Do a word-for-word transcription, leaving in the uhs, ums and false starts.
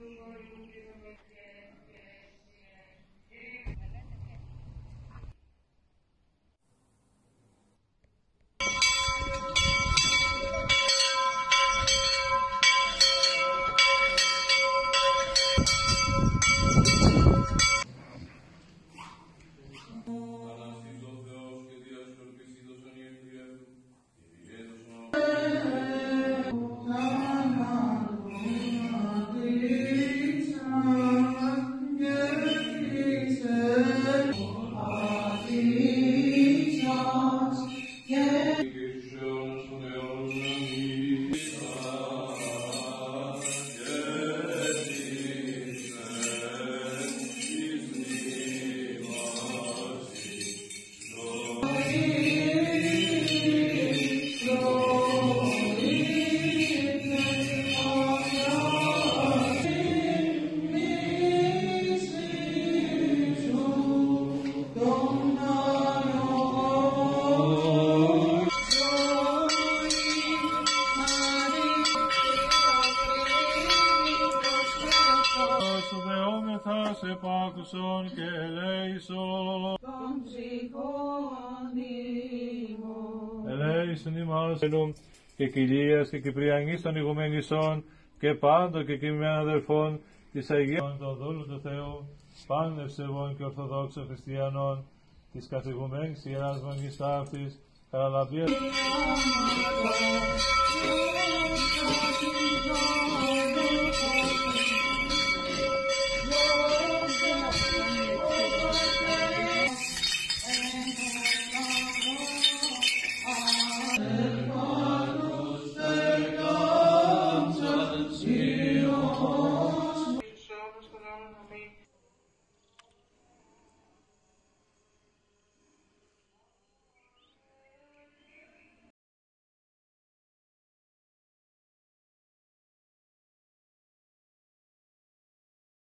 επάκουσον και ελέησον. Των ψυχών ημών. Ελέησον ημάς και Κιλίας και Κυπριανής των ηγουμένησών και πάντων και κοιμημένων αδελφών της Αγίας των δούλου του Θεού, πάντων ευσεβών και ορθοδόξων χριστιανών, της καθηγουμένης Ιεράς Μονής Ταύτης, καραλαμπίας